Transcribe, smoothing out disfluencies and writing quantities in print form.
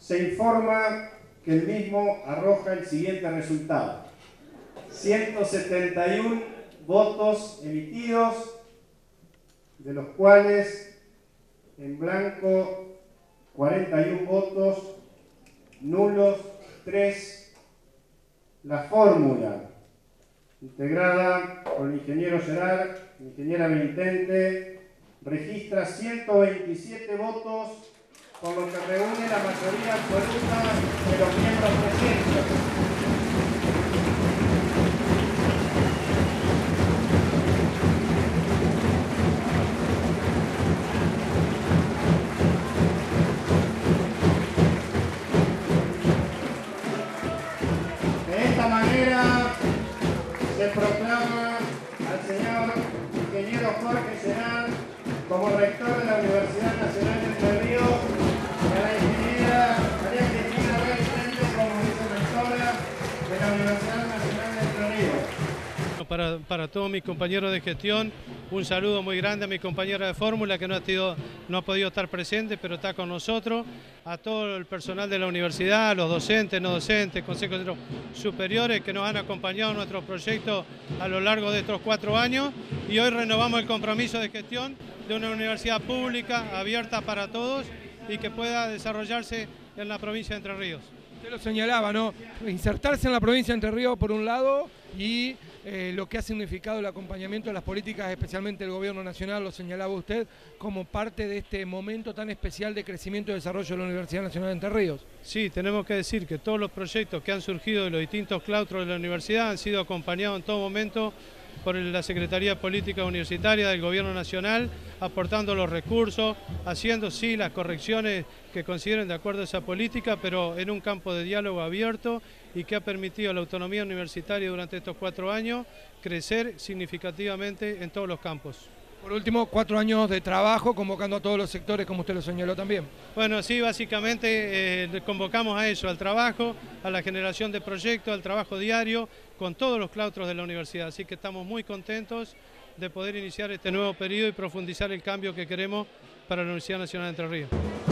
se informa que el mismo arroja el siguiente resultado: 171 votos emitidos, de los cuales en blanco 41 votos, nulos 3. La fórmula, integrada por el ingeniero Gerard, ingeniera Benitente, registra 127 votos, por lo que reúne la mayoría absoluta de los miembros presentes. Se proclama al señor ingeniero Jorge Gerard como rector de la Universidad Nacional de Entre Ríos y a la ingeniera María Cristina Benitente como vicerectora de la Universidad Nacional de Entre Ríos. Para todos mis compañeros de gestión, un saludo muy grande a mi compañera de fórmula que no ha podido estar presente, pero está con nosotros, a todo el personal de la universidad, a los docentes, no docentes, consejos superiores que nos han acompañado en nuestro proyecto a lo largo de estos 4 años, y hoy renovamos el compromiso de gestión de una universidad pública, abierta para todos y que pueda desarrollarse en la provincia de Entre Ríos. Usted lo señalaba, ¿no? Insertarse en la provincia de Entre Ríos por un lado y lo que ha significado el acompañamiento de las políticas, especialmente del gobierno nacional, lo señalaba usted, como parte de este momento tan especial de crecimiento y desarrollo de la Universidad Nacional de Entre Ríos. Sí, tenemos que decir que todos los proyectos que han surgido de los distintos claustros de la universidad han sido acompañados en todo momento por la Secretaría Política Universitaria del Gobierno Nacional, aportando los recursos, haciendo sí las correcciones que consideren de acuerdo a esa política, pero en un campo de diálogo abierto y que ha permitido a la autonomía universitaria durante estos 4 años crecer significativamente en todos los campos. Por último, 4 años de trabajo convocando a todos los sectores, como usted lo señaló también. Bueno, sí, básicamente convocamos a eso, al trabajo, a la generación de proyectos, al trabajo diario, con todos los claustros de la universidad. Así que estamos muy contentos de poder iniciar este nuevo periodo y profundizar el cambio que queremos para la Universidad Nacional de Entre Ríos.